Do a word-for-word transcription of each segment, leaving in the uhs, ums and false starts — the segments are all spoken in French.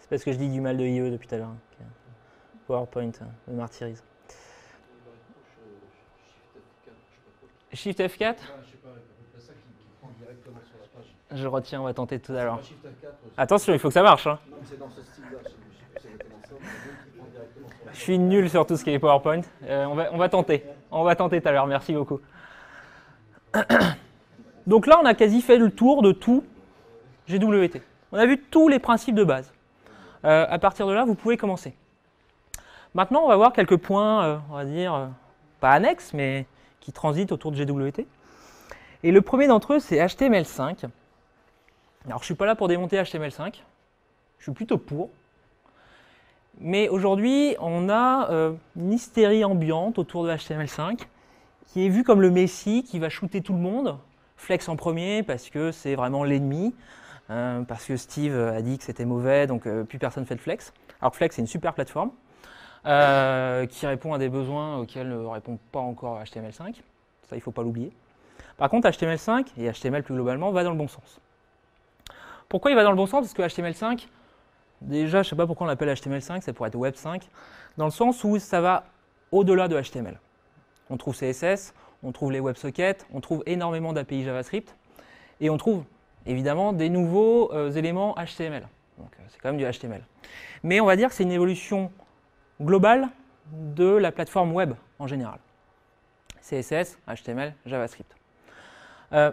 C'est parce que je dis du mal de I E depuis tout à l'heure. Okay. PowerPoint me martyrise. Shift F quatre. Je retiens, on va tenter tout à l'heure. Attention, il faut que ça marche. Hein. Je suis nul sur tout ce qui est PowerPoint. Euh, on, va, on va tenter. On va tenter tout à l'heure. Merci beaucoup. Donc là, on a quasi fait le tour de tout G W T. On a vu tous les principes de base. Euh, à partir de là, vous pouvez commencer. Maintenant, on va voir quelques points, euh, on va dire, euh, pas annexes, mais qui transitent autour de G W T. Et le premier d'entre eux, c'est H T M L cinq. Alors, je ne suis pas là pour démonter H T M L cinq. Je suis plutôt pour. Mais aujourd'hui, on a euh, une hystérie ambiante autour de H T M L cinq qui est vue comme le messie qui va shooter tout le monde. Flex en premier parce que c'est vraiment l'ennemi. Euh, parce que Steve a dit que c'était mauvais, donc euh, plus personne fait de Flex. Alors Flex, c'est une super plateforme euh, qui répond à des besoins auxquels ne répond pas encore H T M L cinq. Ça, il ne faut pas l'oublier. Par contre, H T M L cinq, et H T M L plus globalement, va dans le bon sens. Pourquoi il va dans le bon sens? Parce que H T M L cinq, déjà, je ne sais pas pourquoi on l'appelle H T M L cinq, ça pourrait être Web cinq, dans le sens où ça va au-delà de H T M L. On trouve C S S, on trouve les WebSockets, on trouve énormément d'A P I JavaScript, et on trouve évidemment des nouveaux euh, éléments H T M L. Donc c'est quand même du H T M L. Mais on va dire que c'est une évolution globale de la plateforme web en général. C S S, H T M L, JavaScript. Euh,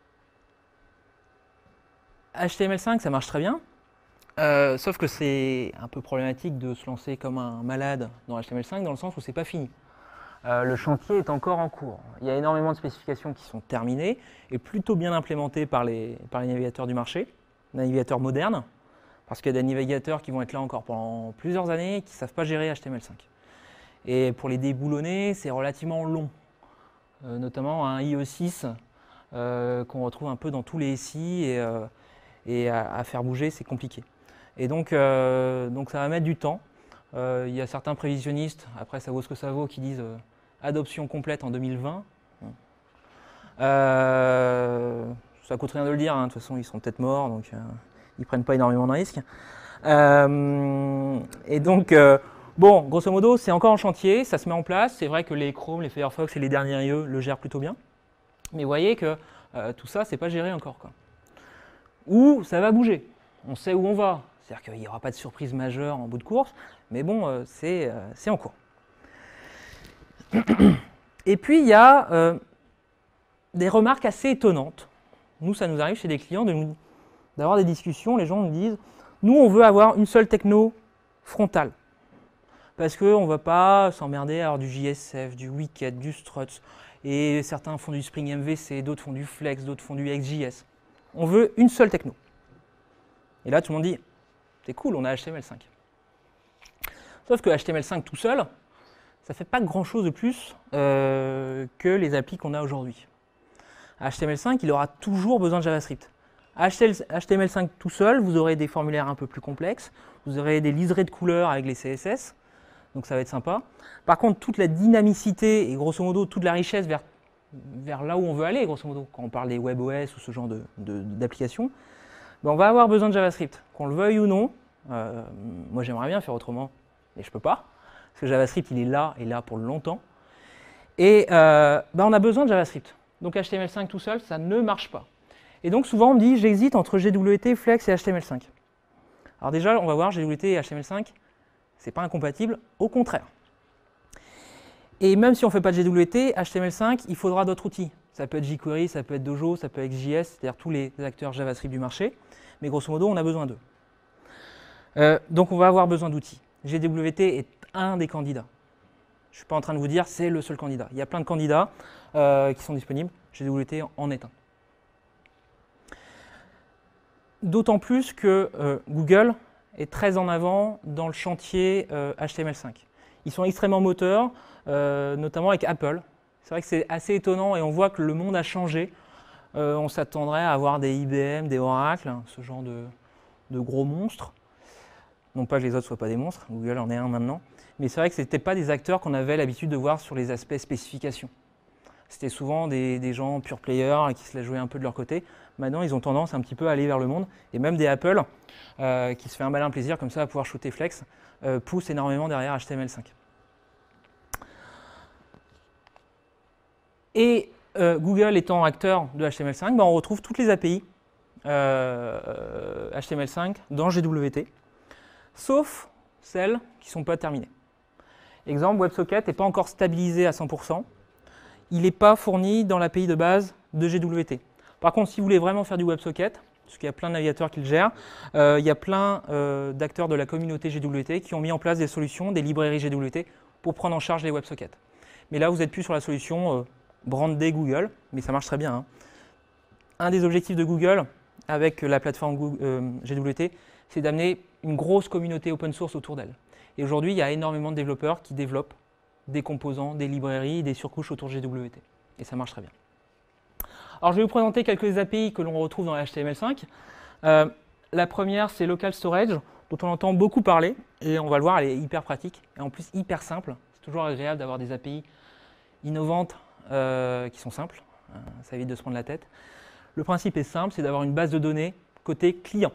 H T M L cinq, ça marche très bien, euh, sauf que c'est un peu problématique de se lancer comme un malade dans H T M L cinq dans le sens où c'est pas fini. Euh, le chantier est encore en cours. Il y a énormément de spécifications qui sont terminées et plutôt bien implémentées par les, par les navigateurs du marché, navigateurs modernes, parce qu'il y a des navigateurs qui vont être là encore pendant plusieurs années et qui ne savent pas gérer H T M L cinq. Et pour les déboulonner, c'est relativement long, euh, notamment un I E six euh, qu'on retrouve un peu dans tous les S I et, euh, et à, à faire bouger, c'est compliqué. Et donc, euh, donc ça va mettre du temps. Euh, il y a certains prévisionnistes, après ça vaut ce que ça vaut, qui disent euh, adoption complète en deux mille vingt. Euh, ça coûte rien de le dire, hein. De toute façon ils sont peut-être morts, donc euh, ils ne prennent pas énormément de risques. Euh, et donc, euh, bon, grosso modo, c'est encore en chantier, ça se met en place. C'est vrai que les Chrome, les Firefox et les derniers I E le gèrent plutôt bien. Mais vous voyez que euh, tout ça, c'est pas géré encore, quoi. Ou ça va bouger, on sait où on va. C'est-à-dire qu'il n'y aura pas de surprise majeure en bout de course, mais bon, euh, c'est euh, en cours. Et puis, il y a euh, des remarques assez étonnantes. Nous, ça nous arrive chez des clients d'avoir des discussions, les gens nous disent « Nous, on veut avoir une seule techno frontale. Parce qu'on ne va pas s'emmerder à avoir du J S F, du Wicked, du Struts, et certains font du Spring M V C, d'autres font du Flex, d'autres font du X J S. On veut une seule techno. » Et là, tout le monde dit « C'est cool, on a H T M L cinq. » Sauf que H T M L cinq tout seul, ça ne fait pas grand-chose de plus euh, que les applis qu'on a aujourd'hui. H T M L cinq, il aura toujours besoin de JavaScript. H T M L cinq tout seul, vous aurez des formulaires un peu plus complexes, vous aurez des liserés de couleurs avec les C S S, donc ça va être sympa. Par contre, toute la dynamicité et grosso modo toute la richesse vers, vers là où on veut aller, grosso modo, quand on parle des WebOS ou ce genre d'applications, de, de, ben on va avoir besoin de JavaScript, qu'on le veuille ou non. Euh, moi, j'aimerais bien faire autrement, mais je ne peux pas, parce que JavaScript, il est là et là pour longtemps. Et euh, ben on a besoin de JavaScript. Donc H T M L cinq tout seul, ça ne marche pas. Et donc souvent on me dit, j'hésite entre G W T, Flex et H T M L cinq. Alors déjà, on va voir, G W T et H T M L cinq, c'est pas incompatible, au contraire. Et même si on ne fait pas de G W T, H T M L cinq, il faudra d'autres outils. Ça peut être jQuery, ça peut être Dojo, ça peut être X J S, c'est-à-dire tous les acteurs JavaScript du marché. Mais grosso modo, on a besoin d'eux. Euh, donc on va avoir besoin d'outils. G W T est un des candidats. Je ne suis pas en train de vous dire c'est le seul candidat. Il y a plein de candidats euh, qui sont disponibles. G W T en est un. D'autant plus que euh, Google est très en avant dans le chantier euh, H T M L cinq. Ils sont extrêmement moteurs, euh, notamment avec Apple. C'est vrai que c'est assez étonnant et on voit que le monde a changé. Euh, on s'attendrait à avoir des I B M, des Oracle, ce genre de, de gros monstres. Non pas que les autres ne soient pas des monstres, Google en est un maintenant. Mais c'est vrai que ce n'étaient pas des acteurs qu'on avait l'habitude de voir sur les aspects spécifications. c'était souvent des, des gens pure players qui se la jouaient un peu de leur côté. Maintenant, ils ont tendance un petit peu à aller vers le monde. Et même des Apple, euh, qui se fait un malin plaisir comme ça à pouvoir shooter Flex, euh, poussent énormément derrière H T M L cinq. Et euh, Google étant acteur de H T M L cinq, ben, on retrouve toutes les A P I euh, H T M L cinq dans G W T, sauf celles qui ne sont pas terminées. Exemple, WebSocket n'est pas encore stabilisé à cent pour cent. Il n'est pas fourni dans l'A P I de base de G W T. Par contre, si vous voulez vraiment faire du WebSocket, parce qu'il y a plein de navigateurs qui le gèrent, euh, il y a plein euh, d'acteurs de la communauté G W T qui ont mis en place des solutions, des librairies G W T pour prendre en charge les WebSockets. Mais là, vous n'êtes plus sur la solution euh, brandée Google, mais ça marche très bien. Hein. Un des objectifs de Google avec la plateforme Google, euh, G W T, c'est d'amener une grosse communauté open source autour d'elle. Et aujourd'hui, il y a énormément de développeurs qui développent des composants, des librairies, des surcouches autour de G W T. Et ça marche très bien. Alors, je vais vous présenter quelques A P I que l'on retrouve dans H T M L cinq. Euh, la première, c'est Local Storage, dont on entend beaucoup parler. Et on va le voir, elle est hyper pratique et en plus hyper simple. C'est toujours agréable d'avoir des A P I innovantes euh, qui sont simples. Euh, ça évite de se prendre la tête. Le principe est simple, c'est d'avoir une base de données côté client.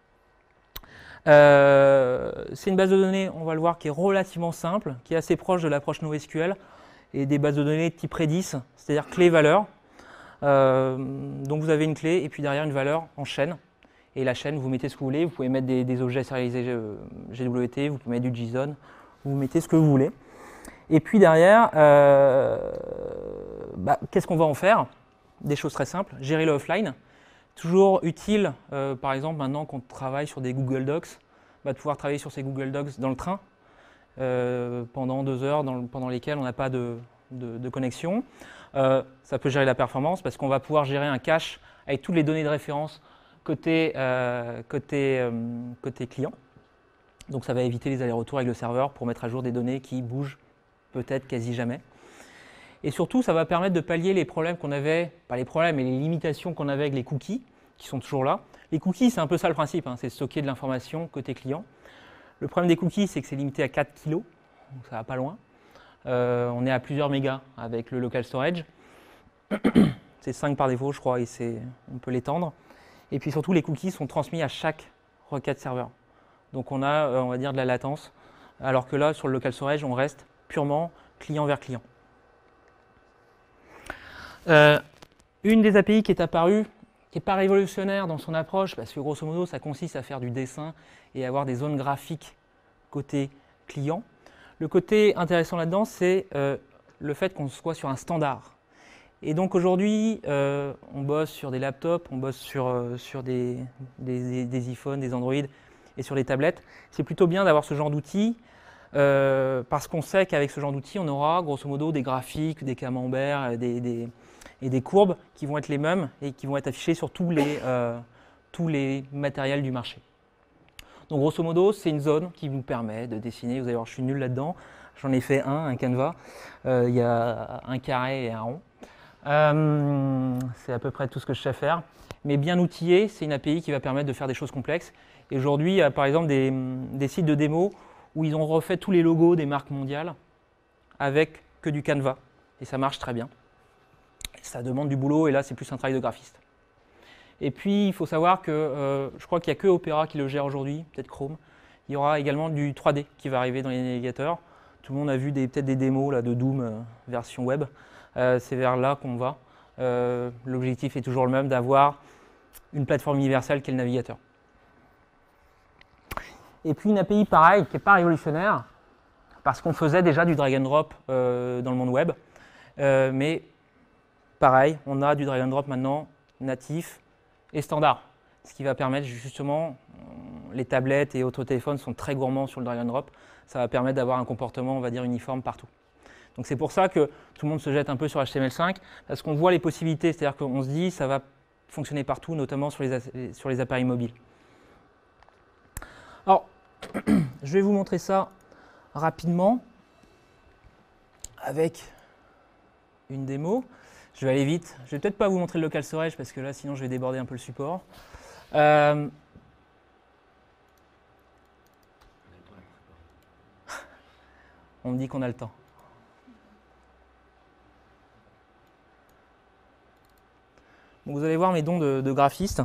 Euh, c'est une base de données, on va le voir, qui est relativement simple, qui est assez proche de l'approche NoSQL et des bases de données type Redis, c'est-à-dire clé-valeur. Euh, donc vous avez une clé et puis derrière une valeur en chaîne. Et la chaîne, vous mettez ce que vous voulez. Vous pouvez mettre des, des objets sérialisés G W T, vous pouvez mettre du JSON, vous mettez ce que vous voulez. Et puis derrière, euh, bah, qu'est-ce qu'on va en faire? Des choses très simples. Gérer le offline. Toujours utile, euh, par exemple, maintenant qu'on travaille sur des Google Docs, bah, de pouvoir travailler sur ces Google Docs dans le train euh, pendant deux heures, dans le, pendant lesquelles on n'a pas de, de, de connexion. Euh, ça peut gérer la performance parce qu'on va pouvoir gérer un cache avec toutes les données de référence côté, euh, côté, euh, côté client. Donc ça va éviter les allers-retours avec le serveur pour mettre à jour des données qui bougent peut-être quasi jamais. Et surtout, ça va permettre de pallier les problèmes qu'on avait, pas les problèmes, mais les limitations qu'on avait avec les cookies, qui sont toujours là. Les cookies, c'est un peu ça le principe, hein, c'est stocker de l'information côté client. Le problème des cookies, c'est que c'est limité à quatre kilos, donc ça va pas loin. Euh, on est à plusieurs mégas avec le local storage. C'est cinq par défaut, je crois, et on peut l'étendre. Et puis surtout, les cookies sont transmis à chaque requête serveur. Donc on a, euh, on va dire, de la latence, alors que là, sur le local storage, on reste purement client vers client. Euh, une des A P I qui est apparue, qui n'est pas révolutionnaire dans son approche, parce que grosso modo, ça consiste à faire du dessin et avoir des zones graphiques côté client. Le côté intéressant là-dedans, c'est euh, le fait qu'on soit sur un standard. Et donc aujourd'hui, euh, on bosse sur des laptops, on bosse sur, euh, sur des, des, des iPhones, des Android et sur des tablettes. C'est plutôt bien d'avoir ce genre d'outils euh, parce qu'on sait qu'avec ce genre d'outils, on aura grosso modo des graphiques, des camemberts des, des, et des courbes qui vont être les mêmes et qui vont être affichées sur tous les, euh, tous les matériels du marché. Donc grosso modo, c'est une zone qui vous permet de dessiner. Vous allez voir, je suis nul là-dedans. J'en ai fait un, un canevas. Euh, il y a un carré et un rond. Euh, c'est à peu près tout ce que je sais faire. Mais bien outillé, c'est une A P I qui va permettre de faire des choses complexes. Et aujourd'hui, il y a par exemple des, des sites de démo où ils ont refait tous les logos des marques mondiales avec que du Canva. Et ça marche très bien. Ça demande du boulot et là, c'est plus un travail de graphiste. Et puis, il faut savoir que euh, je crois qu'il n'y a que Opera qui le gère aujourd'hui, peut-être Chrome. Il y aura également du trois D qui va arriver dans les navigateurs. Tout le monde a vu peut-être des démos là, de Doom euh, version web. Euh, c'est vers là qu'on va. Euh, L'objectif est toujours le même, d'avoir une plateforme universelle qui est le navigateur. Et puis une A P I pareil, qui n'est pas révolutionnaire, parce qu'on faisait déjà du drag and drop euh, dans le monde web. Euh, mais pareil, on a du drag and drop maintenant natif et standard. Ce qui va permettre justement, les tablettes et autres téléphones sont très gourmands sur le drag and drop. Ça va permettre d'avoir un comportement, on va dire, uniforme partout. Donc c'est pour ça que tout le monde se jette un peu sur H T M L cinq, parce qu'on voit les possibilités, c'est-à-dire qu'on se dit ça va fonctionner partout, notamment sur les, sur les appareils mobiles. Alors, je vais vous montrer ça rapidement avec une démo. Je vais aller vite. Je vais peut-être pas vous montrer le local storage parce que là, sinon, je vais déborder un peu le support. Euh... On me dit qu'on a le temps. Donc vous allez voir mes dons de, de graphiste.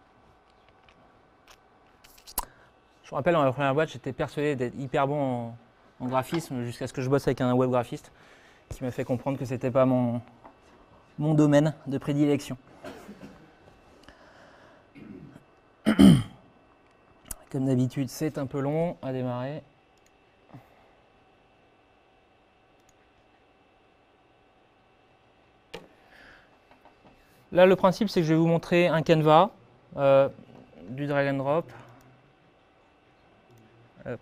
Je me rappelle, dans ma première boîte, j'étais persuadé d'être hyper bon en, en graphisme jusqu'à ce que je bosse avec un web graphiste qui m'a fait comprendre que ce n'était pas mon, mon domaine de prédilection. Comme d'habitude, c'est un peu long à démarrer. Là, le principe, c'est que je vais vous montrer un canevas, euh, du drag and drop. Hop.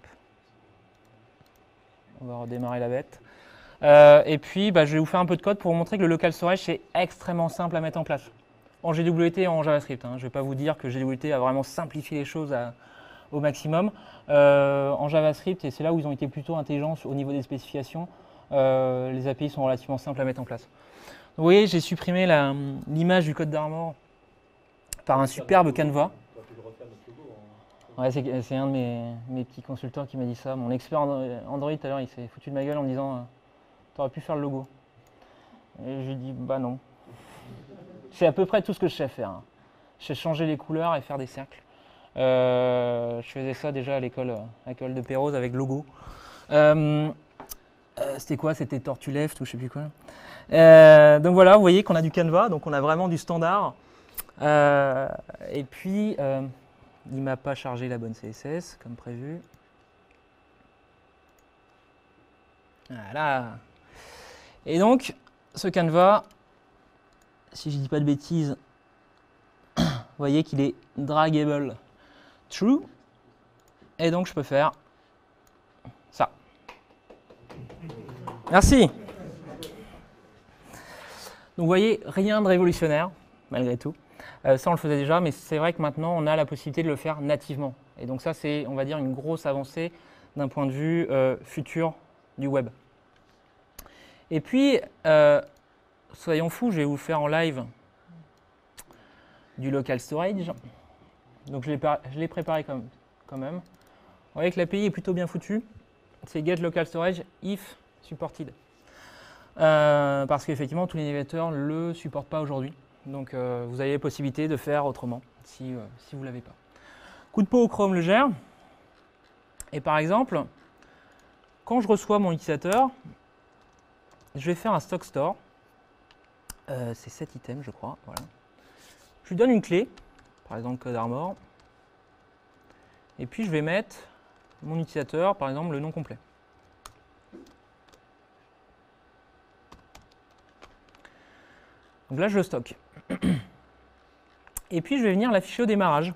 On va redémarrer la bête. Euh, et puis, bah, je vais vous faire un peu de code pour vous montrer que le local storage, c'est extrêmement simple à mettre en place. En G W T et en JavaScript. Hein. Je ne vais pas vous dire que G W T a vraiment simplifié les choses à, au maximum. Euh, en JavaScript, et c'est là où ils ont été plutôt intelligents au niveau des spécifications, euh, les A P I sont relativement simples à mettre en place. Donc, vous voyez, j'ai supprimé l'image du code d'Armor par un superbe canevas. Ouais, c'est un de mes, mes petits consultants qui m'a dit ça. Mon expert Android, tout à l'heure, il s'est foutu de ma gueule en me disant euh, « T'aurais pu faire le logo ». Et je lui ai dit « Bah non ». C'est à peu près tout ce que je sais faire. Hein. Je sais changer les couleurs et faire des cercles. Euh, je faisais ça déjà à l'école à l'école de Perros avec logo. Euh, euh, C'était quoi? C'était Tortue Left ou je sais plus quoi. Euh, donc voilà, vous voyez qu'on a du canevas, donc on a vraiment du standard. Euh, et puis... Euh, il ne m'a pas chargé la bonne C S S, comme prévu. Voilà. Et donc, ce canevas, si je ne dis pas de bêtises, vous voyez qu'il est draggable true. Et donc, je peux faire ça. Merci. Donc, vous voyez, rien de révolutionnaire, malgré tout. Euh, ça, on le faisait déjà, mais c'est vrai que maintenant, on a la possibilité de le faire nativement. Et donc ça, c'est, on va dire, une grosse avancée d'un point de vue euh, futur du web. Et puis, euh, soyons fous, je vais vous faire en live du local storage. Donc, je l'ai préparé quand même, quand même. Vous voyez que l'A P I est plutôt bien foutue. C'est get local storage if supported. Euh, parce qu'effectivement, tous les navigateurs ne le supportent pas aujourd'hui. Donc, euh, vous avez la possibilité de faire autrement si, euh, si vous ne l'avez pas. Coup de peau, Chrome le gère. Et par exemple, quand je reçois mon utilisateur, je vais faire un stock store. Euh, c'est sept items, je crois. Voilà. Je lui donne une clé, par exemple code Armor. Et puis, je vais mettre mon utilisateur, par exemple, le nom complet. Donc là, je le stocke. Et puis, je vais venir l'afficher au démarrage.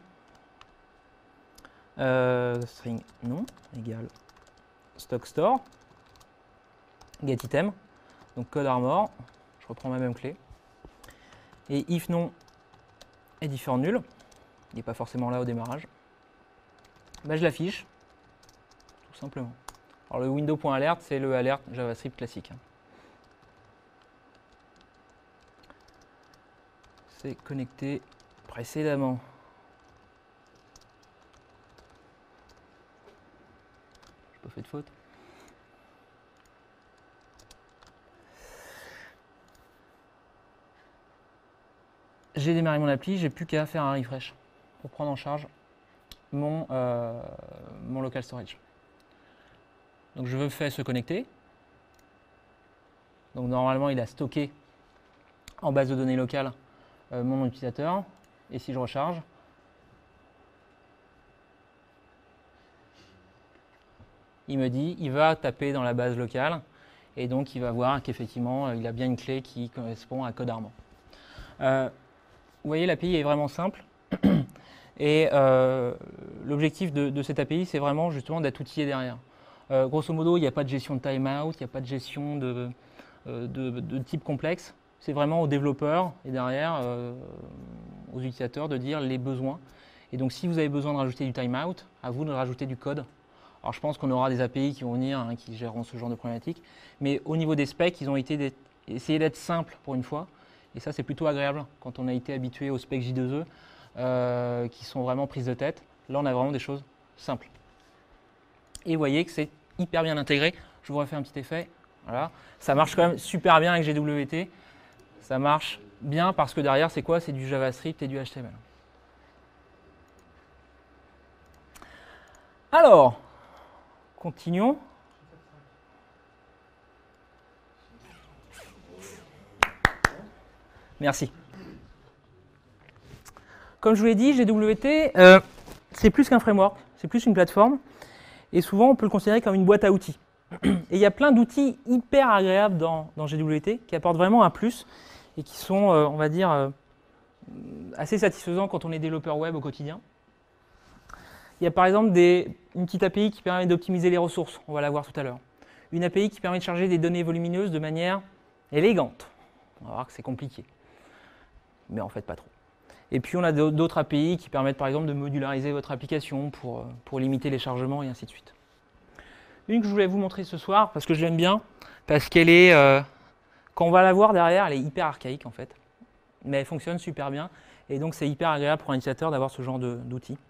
Euh, string nom égale stock store get item. Donc code Armor. Je reprends ma même clé. Et if nom est différent de nul. Il n'est pas forcément là au démarrage. Ben, je l'affiche. Tout simplement. Alors le window.alert, c'est le alert JavaScript classique. C'est connecté précédemment. Je n'ai pas fait de faute. J'ai démarré mon appli, j'ai plus qu'à faire un refresh pour prendre en charge mon, euh, mon local storage. Donc je veux faire se connecter. Donc normalement il a stocké en base de données locale euh, mon utilisateur. Et si je recharge, il me dit, il va taper dans la base locale et donc il va voir qu'effectivement il a bien une clé qui correspond à code Armor. Euh, vous voyez, l'A P I est vraiment simple et euh, l'objectif de, de cette A P I, c'est vraiment justement d'être outillé derrière. Euh, grosso modo, il n'y a pas de gestion de timeout, il n'y a pas de gestion de, de, de, de type complexe. C'est vraiment aux développeurs et derrière euh, aux utilisateurs de dire les besoins. Et donc, si vous avez besoin de rajouter du timeout, à vous de rajouter du code. Alors, je pense qu'on aura des A P I qui vont venir, hein, qui géreront ce genre de problématiques. Mais au niveau des specs, ils ont été essayé d'être simples pour une fois. Et ça, c'est plutôt agréable quand on a été habitué aux specs J deux E euh, qui sont vraiment prises de tête. Là, on a vraiment des choses simples. Et vous voyez que c'est hyper bien intégré. Je vous refais un petit effet. Voilà. Ça marche quand même super bien avec G W T. Ça marche bien parce que derrière, c'est quoi? C'est du JavaScript et du H T M L. Alors, continuons. Merci. Comme je vous l'ai dit, G W T, euh, c'est plus qu'un framework, c'est plus une plateforme. Et souvent, on peut le considérer comme une boîte à outils. Et il y a plein d'outils hyper agréables dans, dans G W T qui apportent vraiment un plus et qui sont, euh, on va dire, euh, assez satisfaisants quand on est développeur web au quotidien. Il y a par exemple des, une petite A P I qui permet d'optimiser les ressources, on va la voir tout à l'heure. Une A P I qui permet de charger des données volumineuses de manière élégante. On va voir que c'est compliqué, mais en fait pas trop. Et puis on a d'autres A P I qui permettent par exemple de modulariser votre application pour, pour limiter les chargements et ainsi de suite. Une que je voulais vous montrer ce soir, parce que je l'aime bien, parce qu'elle est, euh, quand on va la voir derrière, elle est hyper archaïque en fait, mais elle fonctionne super bien, et donc c'est hyper agréable pour un utilisateur d'avoir ce genre d'outils.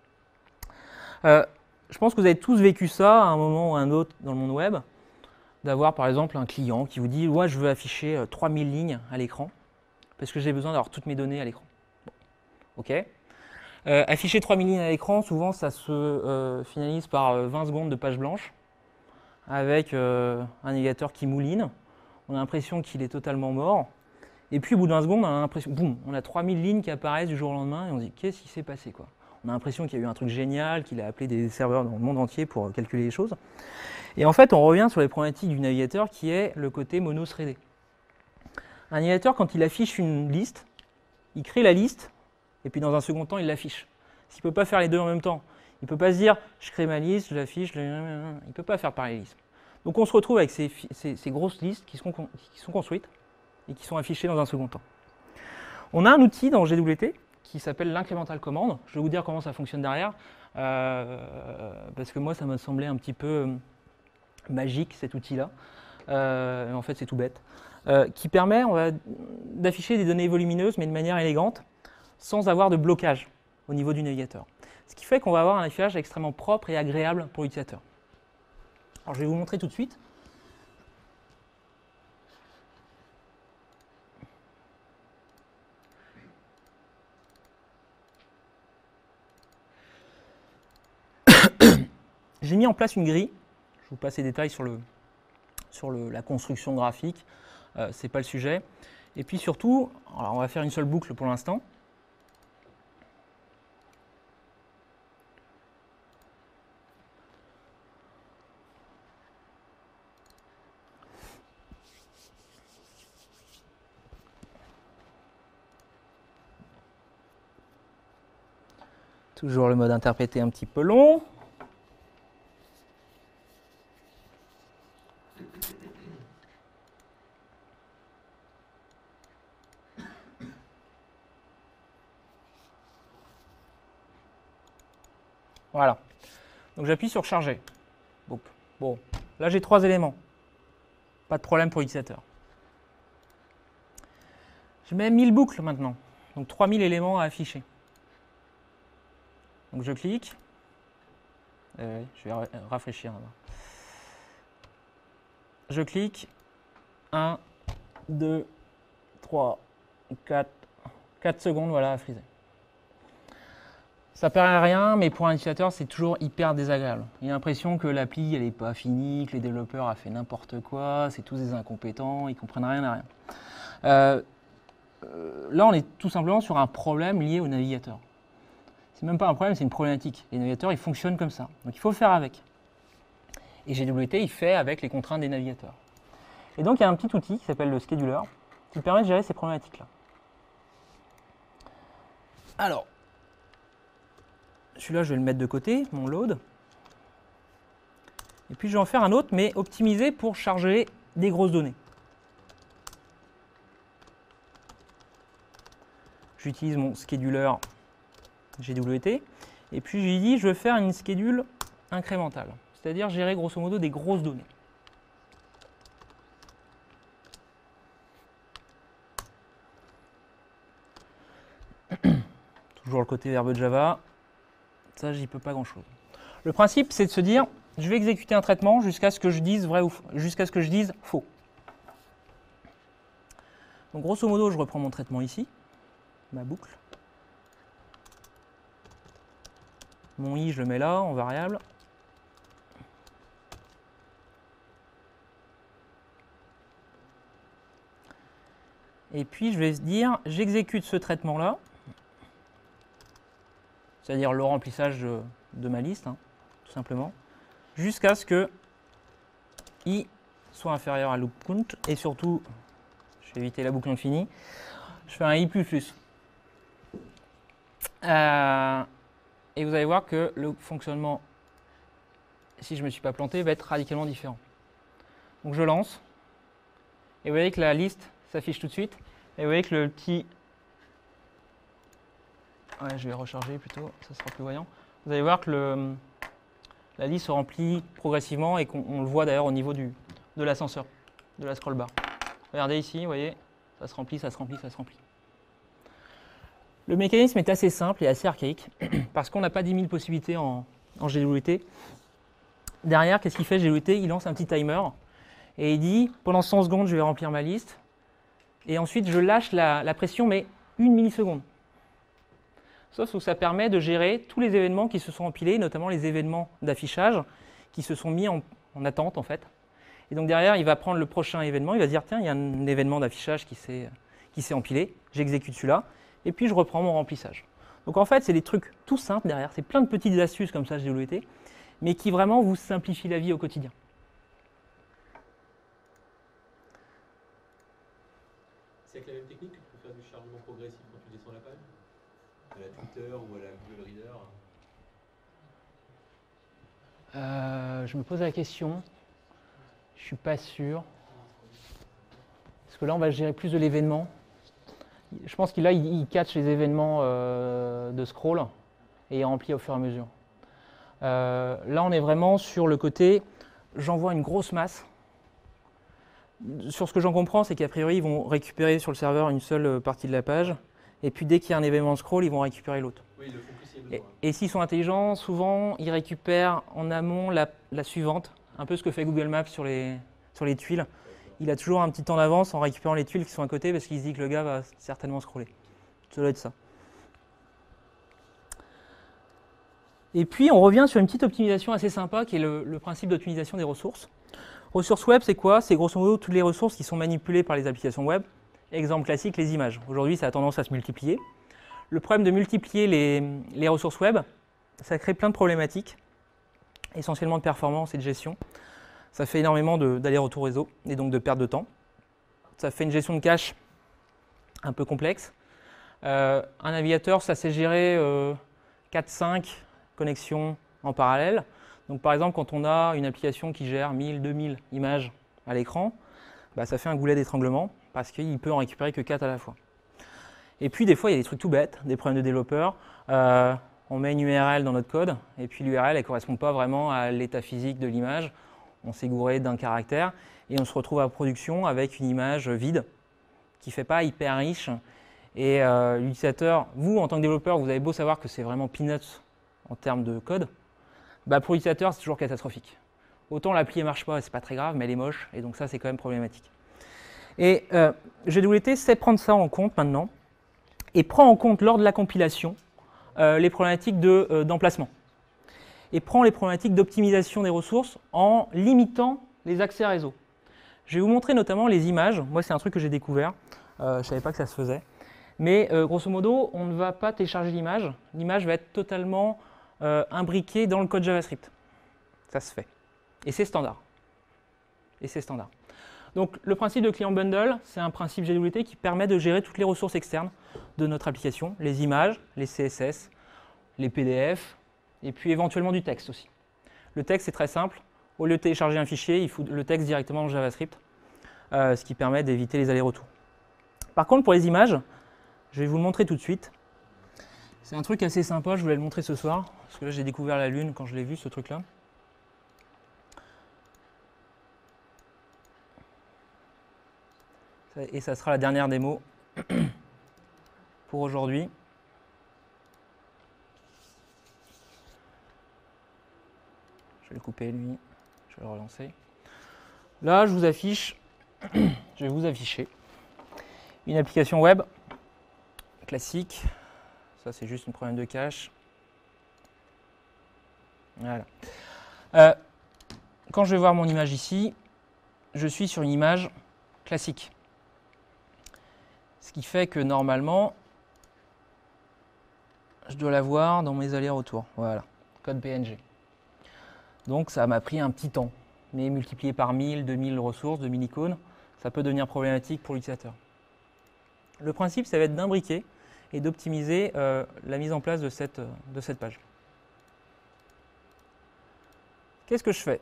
Euh, je pense que vous avez tous vécu ça à un moment ou à un autre dans le monde web, d'avoir par exemple un client qui vous dit « ouais, je veux afficher trois mille lignes à l'écran, parce que j'ai besoin d'avoir toutes mes données à l'écran. Bon. » Ok. Euh, afficher trois mille lignes à l'écran, souvent ça se euh, finalise par vingt secondes de page blanche, avec euh, un navigateur qui mouline. On a l'impression qu'il est totalement mort. Et puis au bout de vingt secondes, on a l'impression, boum, on a trois mille lignes qui apparaissent du jour au lendemain et on se dit qu'est-ce qui s'est passé quoi. On a l'impression qu'il y a eu un truc génial, qu'il a appelé des serveurs dans le monde entier pour calculer les choses. Et en fait, on revient sur les problématiques du navigateur qui est le côté mono-threadé. Un navigateur, quand il affiche une liste, il crée la liste et puis dans un second temps, il l'affiche. S'il ne peut pas faire les deux en même temps, il ne peut pas se dire je crée ma liste, je l'affiche, il ne peut pas faire parallélisme. Donc on se retrouve avec ces, ces, ces grosses listes qui sont, qui sont construites et qui sont affichées dans un second temps. On a un outil dans G W T qui s'appelle l'incremental command. Je vais vous dire comment ça fonctionne derrière, euh, parce que moi ça m'a semblé un petit peu euh, magique cet outil-là. Euh, en fait c'est tout bête. Euh, qui permet d'afficher des données volumineuses mais de manière élégante sans avoir de blocage au niveau du navigateur. Ce qui fait qu'on va avoir un affichage extrêmement propre et agréable pour l'utilisateur. Alors je vais vous montrer tout de suite. J'ai mis en place une grille. Je vous passe les détails sur, le, sur le, la construction graphique. Euh, ce n'est pas le sujet. Et puis surtout, alors on va faire une seule boucle pour l'instant. Toujours le mode interprété un petit peu long. Voilà. Donc j'appuie sur charger. Donc, bon, là j'ai trois éléments. Pas de problème pour l'utilisateur. Je mets mille boucles maintenant. Donc trois mille éléments à afficher. Donc je clique. Euh, je vais rafraîchir. Je clique. un, deux, trois, quatre. quatre secondes, voilà, à friser. Ça paraît rien, mais pour un utilisateur, c'est toujours hyper désagréable. Il a l'impression que l'appli, elle n'est pas finie, que les développeurs ont fait n'importe quoi, c'est tous des incompétents, ils ne comprennent rien à rien. Euh, euh, là, on est tout simplement sur un problème lié au navigateur. C'est même pas un problème, c'est une problématique. Les navigateurs, ils fonctionnent comme ça. Donc il faut faire avec. Et G W T, il fait avec les contraintes des navigateurs. Et donc il y a un petit outil qui s'appelle le scheduler qui permet de gérer ces problématiques-là. Alors, celui-là, je vais le mettre de côté, mon load. Et puis je vais en faire un autre, mais optimisé pour charger des grosses données. J'utilise mon scheduler G W T. Et puis je lui dis, je veux faire une schedule incrémentale. C'est-à-dire gérer grosso modo des grosses données. Toujours le côté verbeux de Java. Ça, j'y peux pas grand-chose. Le principe, c'est de se dire, je vais exécuter un traitement jusqu'à ce que je dise vrai ou jusqu'à ce que je dise faux. Donc grosso modo, je reprends mon traitement ici, ma boucle. Mon i, je le mets là, en variable. Et puis, je vais dire, j'exécute ce traitement-là, c'est-à-dire le remplissage de, de ma liste, hein, tout simplement, jusqu'à ce que i soit inférieur à loop count, et surtout, je vais éviter la boucle infinie, je fais un i plus plus. Euh, et vous allez voir que le fonctionnement, si je ne me suis pas planté, va être radicalement différent. Donc je lance, et vous voyez que la liste s'affiche tout de suite, et vous voyez que le petit... Ouais, je vais recharger plutôt, ça sera plus voyant. Vous allez voir que le, la liste se remplit progressivement et qu'on le voit d'ailleurs au niveau du, de l'ascenseur, de la scroll bar. Regardez ici, vous voyez, ça se remplit, ça se remplit, ça se remplit. Le mécanisme est assez simple et assez archaïque parce qu'on n'a pas dix mille possibilités en, en G W T. Derrière, qu'est-ce qu'il fait G W T? Il lance un petit timer et il dit pendant cent secondes, je vais remplir ma liste et ensuite je lâche la, la pression, mais une milliseconde. Sauf que ça permet de gérer tous les événements qui se sont empilés, notamment les événements d'affichage qui se sont mis en, en attente en fait. Et donc derrière, il va prendre le prochain événement, il va se dire tiens, il y a un événement d'affichage qui s'est qui s'est empilé, j'exécute celui-là, et puis je reprends mon remplissage. Donc en fait, c'est des trucs tout simples derrière, c'est plein de petites astuces comme ça G W T, mais qui vraiment vous simplifient la vie au quotidien. C'est avec la même technique que tu peux faire du chargement progressif quand tu descends la page? À la Twitter ou à la Google Reader? euh, Je me pose la question, je suis pas sûr. Parce que là, on va gérer plus de l'événement. Je pense qu'il là, il, il catch les événements euh, de scroll et il remplit au fur et à mesure. Euh, là, on est vraiment sur le côté, j'envoie une grosse masse. Sur ce que j'en comprends, c'est qu'a priori, ils vont récupérer sur le serveur une seule partie de la page. Et puis, dès qu'il y a un événement de scroll, ils vont récupérer l'autre. Oui, ils le font plus s'il y a besoin. Et, et s'ils sont intelligents, souvent, ils récupèrent en amont la, la suivante. Un peu ce que fait Google Maps sur les, sur les tuiles. Il a toujours un petit temps d'avance en récupérant les tuiles qui sont à côté parce qu'il se dit que le gars va certainement scroller. Ça doit être ça. Et puis, on revient sur une petite optimisation assez sympa qui est le, le principe d'optimisation des ressources. Ressources web, c'est quoi? C'est grosso modo toutes les ressources qui sont manipulées par les applications web. Exemple classique, les images. Aujourd'hui, ça a tendance à se multiplier. Le problème de multiplier les, les ressources web, ça crée plein de problématiques, essentiellement de performance et de gestion. Ça fait énormément d'aller-retour réseau et donc de perte de temps. Ça fait une gestion de cache un peu complexe. Euh, un navigateur, ça sait gérer euh, quatre cinq connexions en parallèle. Donc par exemple, quand on a une application qui gère mille, deux mille images à l'écran, bah, ça fait un goulet d'étranglement parce qu'il ne peut en récupérer que quatre à la fois. Et puis des fois, il y a des trucs tout bêtes, des problèmes de développeurs. Euh, on met une U R L dans notre code et puis l'U R L ne correspond pas vraiment à l'état physique de l'image. On s'est gouré d'un caractère et on se retrouve à production avec une image vide qui ne fait pas hyper riche. Et euh, l'utilisateur, vous en tant que développeur, vous avez beau savoir que c'est vraiment peanuts en termes de code, bah pour l'utilisateur c'est toujours catastrophique. Autant l'appli ne marche pas, c'est pas très grave, mais elle est moche et donc ça c'est quand même problématique. Et euh, G W T sait prendre ça en compte maintenant et prend en compte lors de la compilation euh, les problématiques d'emplacement. De, euh, et prend les problématiques d'optimisation des ressources en limitant les accès à réseau. Je vais vous montrer notamment les images. Moi, c'est un truc que j'ai découvert. Euh, je ne savais pas que ça se faisait. Mais euh, grosso modo, on ne va pas télécharger l'image. L'image va être totalement euh, imbriquée dans le code JavaScript. Ça se fait. Et c'est standard. Et c'est standard. Donc, le principe de client bundle, c'est un principe G W T qui permet de gérer toutes les ressources externes de notre application. Les images, les C S S, les P D F, et puis éventuellement du texte aussi. Le texte, c'est très simple. Au lieu de télécharger un fichier, il faut le texte directement dans JavaScript, euh, ce qui permet d'éviter les allers-retours. Par contre, pour les images, je vais vous le montrer tout de suite. C'est un truc assez sympa, je voulais le montrer ce soir, parce que là, j'ai découvert la Lune quand je l'ai vu, ce truc-là. Et ça sera la dernière démo pour aujourd'hui. Je vais le couper lui, je vais le relancer. Là, je vous affiche, je vais vous afficher une application web classique. Ça, c'est juste un problème de cache. Voilà. Euh, quand je vais voir mon image ici, je suis sur une image classique. Ce qui fait que normalement, je dois la voir dans mes allers-retours. Voilà, code P N G. Donc ça m'a pris un petit temps. Mais multiplié par mille, deux mille ressources, deux mille icônes, ça peut devenir problématique pour l'utilisateur. Le principe, ça va être d'imbriquer et d'optimiser euh, la mise en place de cette, de cette page. Qu'est-ce que je fais?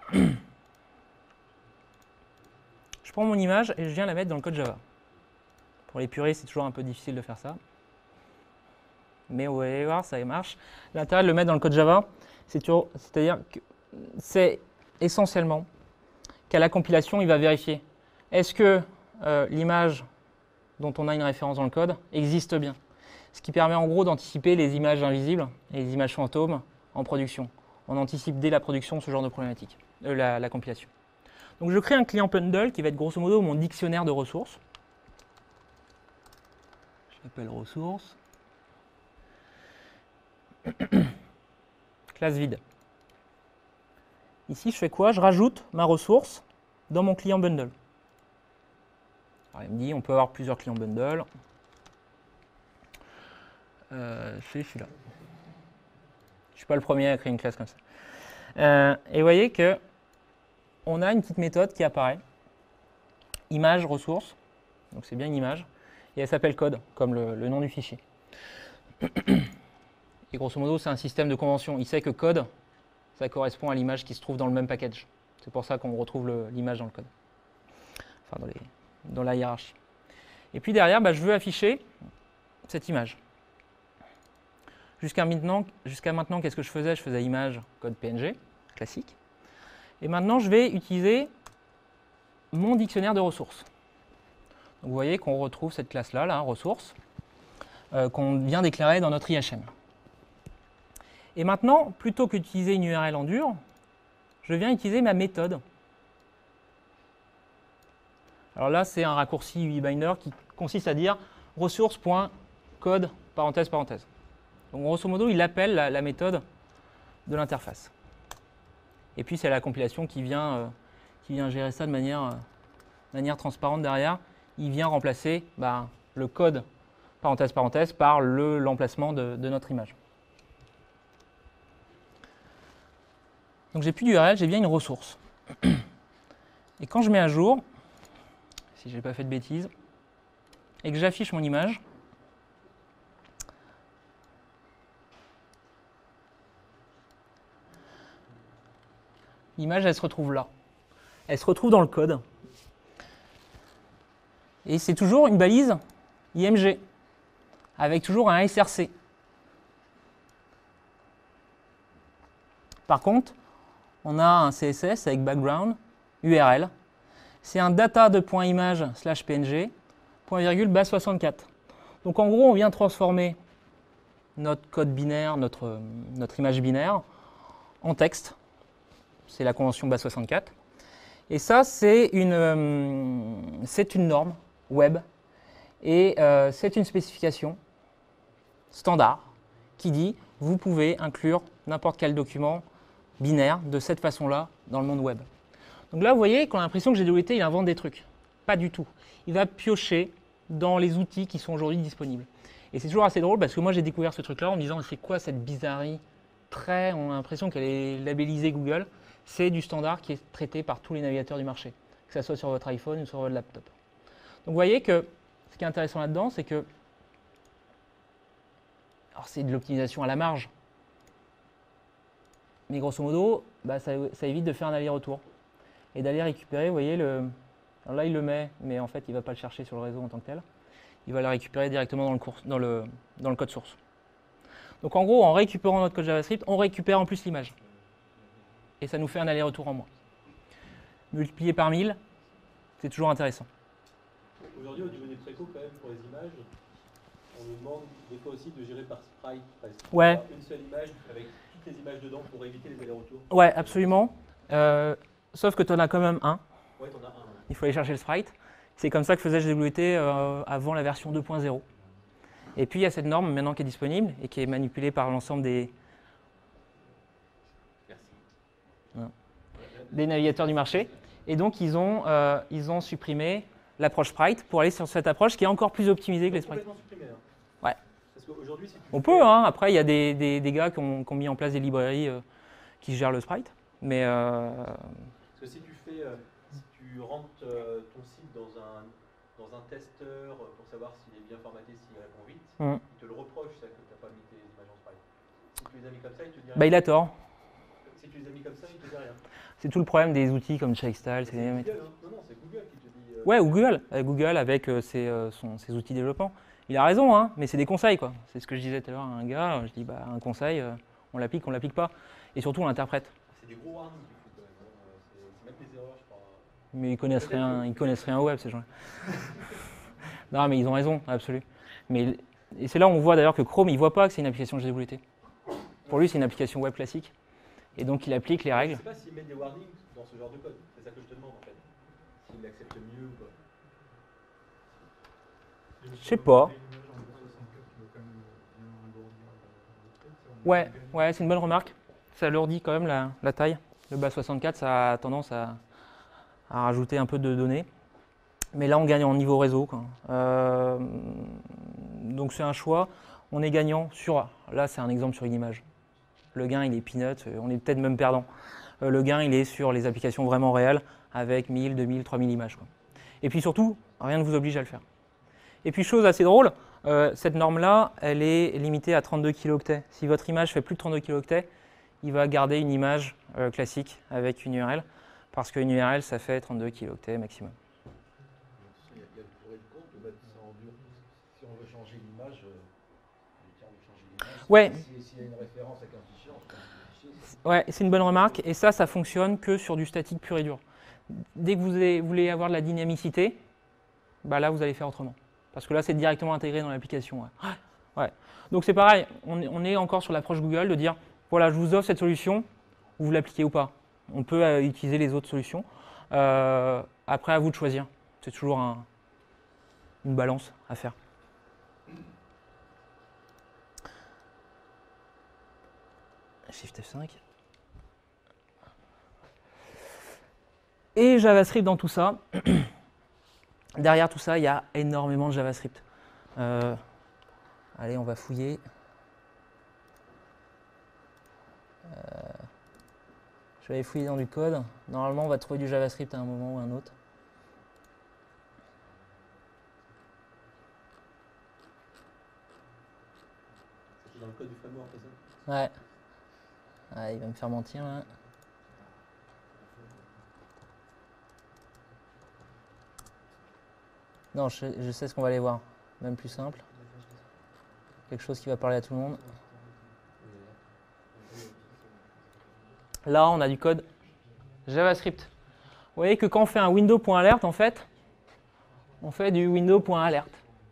Je prends mon image et je viens la mettre dans le code Java. Pour les puristes, c'est toujours un peu difficile de faire ça. Mais vous allez voir, ça marche. L'intérêt de le mettre dans le code Java, c'est-à-dire que c'est essentiellement qu'à la compilation, il va vérifier est-ce que euh, l'image dont on a une référence dans le code existe bien. Ce qui permet en gros d'anticiper les images invisibles et les images fantômes en production. On anticipe dès la production ce genre de problématique, euh, la, la compilation. Donc je crée un client bundle qui va être grosso modo mon dictionnaire de ressources. Je l'appelle ressources. Classe vide. Ici, je fais quoi? Je rajoute ma ressource dans mon client bundle. Alors, il me dit on peut avoir plusieurs clients bundle. Euh, c'est celui-là. Je ne suis pas le premier à créer une classe comme ça. Euh, et vous voyez que on a une petite méthode qui apparaît. Image ressource. Donc c'est bien une image. Et elle s'appelle code, comme le, le nom du fichier. Et grosso modo, c'est un système de convention. Il sait que code, ça correspond à l'image qui se trouve dans le même package. C'est pour ça qu'on retrouve l'image dans le code. Enfin, dans, les, dans la hiérarchie. Et puis derrière, bah, je veux afficher cette image. Jusqu'à maintenant, jusqu'à maintenant qu'est-ce que je faisais? Je faisais image, code P N G, classique. Et maintenant, je vais utiliser mon dictionnaire de ressources. Donc, vous voyez qu'on retrouve cette classe-là, là, ressources, euh, qu'on vient déclarer dans notre I H M. Et maintenant, plutôt que d'utiliser une U R L en dur, je viens utiliser ma méthode. Alors là, c'est un raccourci U I Binder qui consiste à dire ressources.code, parenthèse, parenthèse. Donc grosso modo, il appelle la, la méthode de l'interface. Et puis c'est la compilation qui vient, euh, qui vient gérer ça de manière, euh, manière transparente derrière. Il vient remplacer bah, le code, parenthèse, parenthèse, par l'emplacement de, de notre image. Donc j'ai plus d'U R L, j'ai bien une ressource. Et quand je mets à jour, si je n'ai pas fait de bêtises, et que j'affiche mon image, l'image, elle se retrouve là. Elle se retrouve dans le code. Et c'est toujours une balise I M G, avec toujours un S R C. Par contre, on a un C S S avec background, U R L. C'est un data de point image slash P N G, point virgule base soixante-quatre. Donc en gros, on vient transformer notre code binaire, notre, notre image binaire, en texte. C'est la convention base soixante-quatre. Et ça, c'est une, euh, c'est une norme web. Et euh, c'est une spécification standard qui dit vous pouvez inclure n'importe quel document binaire de cette façon-là dans le monde web. Donc là, vous voyez qu'on a l'impression que G W T, il invente des trucs. Pas du tout. Il va piocher dans les outils qui sont aujourd'hui disponibles. Et c'est toujours assez drôle parce que moi, j'ai découvert ce truc-là en me disant c'est quoi cette bizarrerie très, on a l'impression qu'elle est labellisée Google. C'est du standard qui est traité par tous les navigateurs du marché, que ce soit sur votre iPhone ou sur votre laptop. Donc vous voyez que ce qui est intéressant là-dedans, c'est que alors c'est de l'optimisation à la marge, mais grosso modo, bah, ça, ça évite de faire un aller-retour et d'aller récupérer, vous voyez, le, alors là il le met, mais en fait il ne va pas le chercher sur le réseau en tant que tel, il va le récupérer directement dans le, cours, dans le, dans le code source. Donc en gros, en récupérant notre code JavaScript, on récupère en plus l'image. Et ça nous fait un aller-retour en moins. Multiplié par mille, c'est toujours intéressant. Aujourd'hui, au niveau des précaux, quand même, pour les images, on nous demande des fois aussi de gérer par sprite. Ouais. Une seule image avec toutes les images dedans pour éviter les allers-retours. Ouais, absolument. Euh, sauf que tu en as quand même un. Ouais, t'en as un. Ouais. Il faut aller chercher le sprite. C'est comme ça que faisait G W T euh, avant la version deux point zéro. Et puis il y a cette norme maintenant qui est disponible et qui est manipulée par l'ensemble des, Merci. des navigateurs du marché. Et donc ils ont, euh, ils ont supprimé l'approche sprite pour aller sur cette approche qui est encore plus optimisée que les sprites. Complètement supprimé, hein. Ouais. Parce qu'aujourd'hui, si tu On fais- peut, hein. Après il y a des, des, des gars qui ont, qui ont mis en place des librairies euh, qui gèrent le sprite. Mais euh, Parce que si tu fais, euh, si tu rentres euh, ton site dans un, dans un testeur euh, pour savoir s'il est bien formaté, s'il répond vite, Mm. il te le reproche ça que tu n'as pas mis tes images en sprite. Si tu les as mis comme ça, il te dit rien. bah, il a tort. Si tu les as mis comme ça, il te dit rien. C'est tout le problème des outils comme Checkstyle. C'est c'est- Google, hein. Non, non, c'est Google qui te dit. euh, Ouais, ou Google, euh, Google avec euh, ses, euh, son- ses outils de développement. Il a raison, hein, mais c'est des conseils, quoi. C'est ce que je disais tout à l'heure à un gars. Je dis, bah, un conseil, euh, on l'applique, on l'applique pas. Et surtout, on l'interprète. C'est du gros warning qu'il faut quand même. hein. C'est c'est mettre des erreurs, je crois. Mais ils connaissent rien, ils connaissent rien au web, ces gens-là. Non, mais ils ont raison, absolu. Mais et c'est là où on voit d'ailleurs que Chrome, il voit pas que c'est une application G W T. Pour lui, c'est une application web classique. Et donc, il applique les Je règles. ne sais pas s'il met des warnings dans ce genre de code. C'est ça que je te demande en fait. S'il accepte mieux ou pas. Je sais pas. Ouais, ouais, c'est une bonne remarque. Ça alourdit quand même la, la taille. Le bas soixante-quatre, ça a tendance à, à rajouter un peu de données. Mais là, on gagne en niveau réseau, quoi. Euh, donc c'est un choix. On est gagnant sur... Là, c'est un exemple sur une image. Le gain, il est peanut. On est peut-être même perdant. Euh, le gain, il est sur les applications vraiment réelles avec mille, deux mille, trois mille images, quoi. Et puis surtout, rien ne vous oblige à le faire. Et puis chose assez drôle, euh, cette norme-là, elle est limitée à trente-deux kilooctets. Si votre image fait plus de trente-deux kilooctets, il va garder une image euh, classique avec une U R L, parce qu'une U R L, ça fait trente-deux kilooctets maximum. Il y a, il y a le pour et le contre de mettre ça en dur. Si on veut changer l'image, euh, tiens, on veut changer l'image. Ouais. Si- S'il y a une référence avec un fichier, on peut changer le fichier. Ouais, c'est une bonne remarque, et ça, ça fonctionne que sur du statique pur et dur. Dès que vous avez- voulez avoir de la dynamicité, bah là, vous allez faire autrement. Parce que là, c'est directement intégré dans l'application. Ouais. Ouais. Donc c'est pareil, on est, on est encore sur l'approche Google de dire, voilà, je vous offre cette solution, vous l'appliquez ou pas. On peut euh, utiliser les autres solutions. Euh, après, à vous de choisir. C'est toujours un- une balance à faire. Shift F cinq. Et JavaScript dans tout ça. Derrière tout ça, il y a énormément de JavaScript. Euh, allez, on va fouiller. Euh, je vais aller fouiller dans du code. Normalement, on va trouver du JavaScript à un moment ou à un autre. C'est dans le code du framework, c'est ça? Ouais. Ah, il va me faire mentir là. Non, je, je sais ce qu'on va aller voir. Même plus simple. Quelque chose qui va parler à tout le monde. Là, on a du code JavaScript. Vous voyez que quand on fait un window.alert, en fait, on fait du window.alert.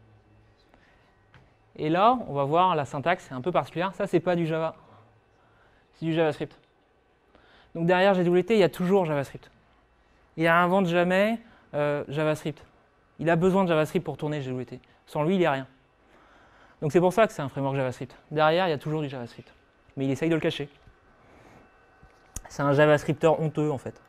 Et là, on va voir la syntaxe, c'est un peu particulière. Ça, c'est pas du Java. C'est du JavaScript. Donc derrière G W T, il y a toujours JavaScript. Il n'invente jamais euh, JavaScript. Il a besoin de JavaScript pour tourner G W T. Sans lui, il n'y a rien. Donc c'est pour ça que c'est un framework JavaScript. Derrière, il y a toujours du JavaScript. Mais il essaye de le cacher. C'est un JavaScripteur honteux, en fait.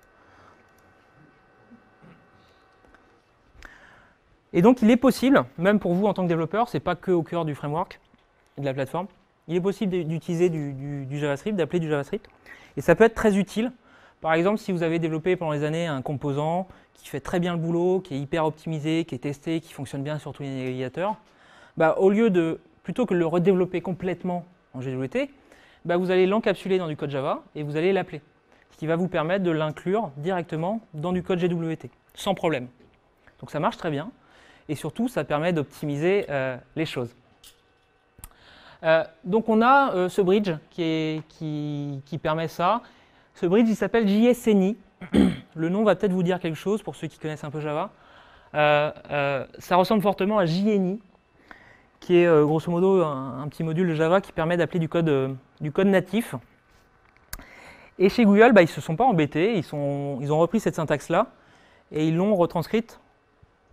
Et donc, il est possible, même pour vous en tant que développeur, ce n'est pas que au cœur du framework et de la plateforme, il est possible d'utiliser du, du, du JavaScript, d'appeler du JavaScript. Et ça peut être très utile. Par exemple, si vous avez développé pendant les années un composant qui fait très bien le boulot, qui est hyper optimisé, qui est testé, qui fonctionne bien sur tous les navigateurs, bah, au lieu de, plutôt que de le redévelopper complètement en G W T, bah, vous allez l'encapsuler dans du code Java et vous allez l'appeler. Ce qui va vous permettre de l'inclure directement dans du code G W T, sans problème. Donc ça marche très bien. Et surtout, ça permet d'optimiser euh, les choses. Euh, donc on a euh, ce bridge qui, est, qui, qui permet ça. Ce bridge, il s'appelle J S N I. Le nom va peut-être vous dire quelque chose pour ceux qui connaissent un peu Java. Euh, euh, ça ressemble fortement à J N I, qui est euh, grosso modo un, un petit module de Java qui permet d'appeler du code, euh, du code natif. Et chez Google, bah, ils ne se sont pas embêtés, ils, sont, ils ont repris cette syntaxe-là et ils l'ont retranscrite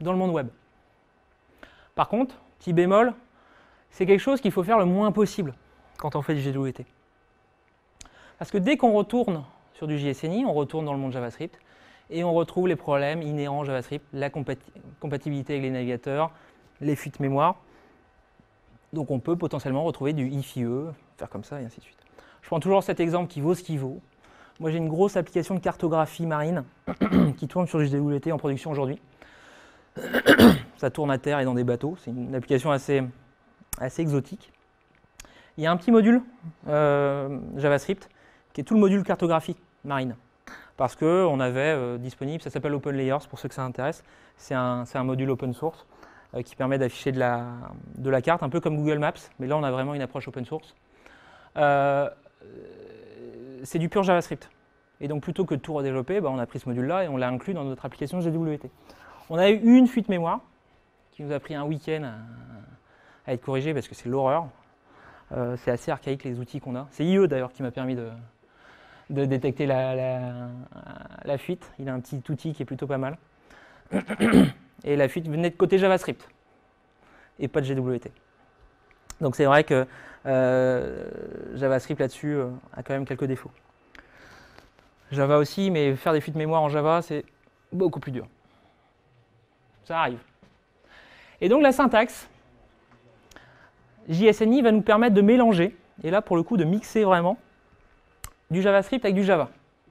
dans le monde web. Par contre, petit bémol, c'est quelque chose qu'il faut faire le moins possible quand on fait du G W T. Parce que dès qu'on retourne sur du J S N I, on retourne dans le monde JavaScript et on retrouve les problèmes inhérents au JavaScript, la compati compatibilité avec les navigateurs, les fuites mémoire. Donc on peut potentiellement retrouver du I F I E, faire comme ça et ainsi de suite. Je prends toujours cet exemple qui vaut ce qu'il vaut. Moi j'ai une grosse application de cartographie marine qui tourne sur du G W T en production aujourd'hui. Ça tourne à terre et dans des bateaux, c'est une application assez, assez exotique. Il y a un petit module euh, JavaScript qui est tout le module cartographie marine. Parce qu'on avait euh, disponible, ça s'appelle Open Layers pour ceux que ça intéresse, c'est un, un module open source euh, qui permet d'afficher de la, de la carte, un peu comme Google Maps, mais là on a vraiment une approche open source. Euh, c'est du pur JavaScript. Et donc plutôt que de tout redévelopper, bah, on a pris ce module-là et on l'a inclus dans notre application G W T. On a eu une fuite mémoire qui nous a pris un week-end à, à être corrigée parce que c'est l'horreur. Euh, c'est assez archaïque les outils qu'on a. C'est I E d'ailleurs qui m'a permis de, de détecter la, la, la fuite. Il a un petit outil qui est plutôt pas mal. Et la fuite venait de côté JavaScript et pas de G W T. Donc c'est vrai que euh, JavaScript là-dessus euh, a quand même quelques défauts. Java aussi, mais faire des fuites mémoire en Java, c'est beaucoup plus dur. Ça arrive. Et donc la syntaxe J S N I va nous permettre de mélanger, et là pour le coup de mixer vraiment, du JavaScript avec du Java.